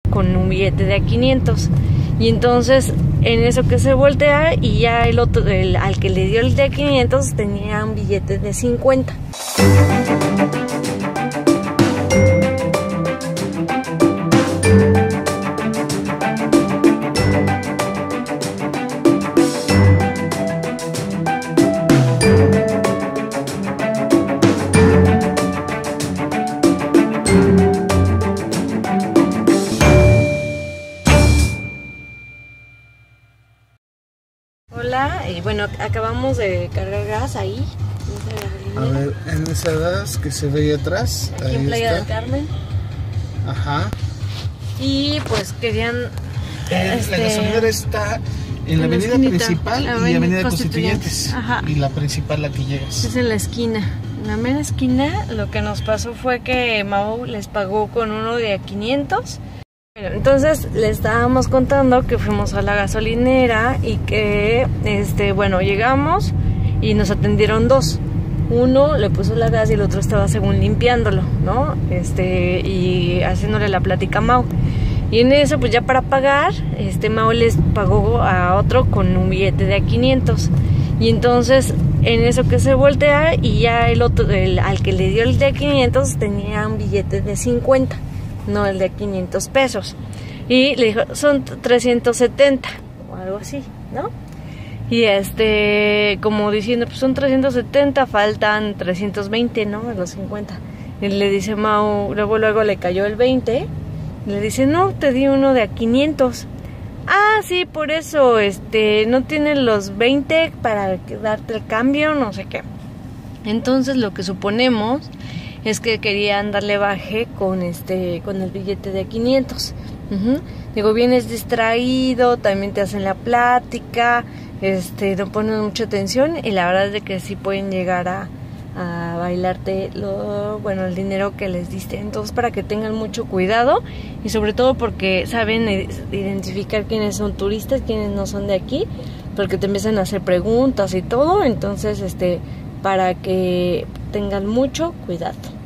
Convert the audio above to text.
con un billete de a 500. Y entonces en eso que se voltea y ya el otro, al que le dio el de 500 tenía un billete de 50. Hola, y bueno, acabamos de cargar gas ahí. A ver, en esa gas que se ve ahí atrás. Aquí ahí en Playa está. del Carmen. Ajá. Y pues querían... La gasolinera está en la avenida principal y avenida Constituyentes. Ajá. Y la principal, la que llegas. Es en la esquina. En la mera esquina lo que nos pasó fue que Mau les pagó con uno de a 500. Entonces le estábamos contando que fuimos a la gasolinera y que bueno, llegamos y nos atendieron dos. Uno le puso la gas y el otro estaba según limpiándolo, ¿no? Y haciéndole la plática a Mau. Y en eso, pues ya para pagar, Mau les pagó a otro con un billete de a 500. Y entonces en eso que se voltea y ya el otro, al que le dio el de a 500 tenía un billete de 50. No el de 500 pesos. Y le dijo, son 370 o algo así, ¿no? Y como diciendo, pues son 370, faltan 320, ¿no? De los 50. Y le dice Mau, luego le cayó el 20. Y le dice, no, te di uno de a 500. Ah, sí, por eso, no tienen los 20 para darte el cambio, no sé qué. Entonces lo que suponemos es que querían darle baje con el billete de 500. Digo, vienes distraído, también te hacen la plática, no ponen mucha atención y la verdad es de que sí pueden llegar a bailarte el dinero que les diste. Entonces, para que tengan mucho cuidado y sobre todo porque saben identificar quiénes son turistas, quiénes no son de aquí, porque te empiezan a hacer preguntas y todo. Entonces, para que tengan mucho cuidado.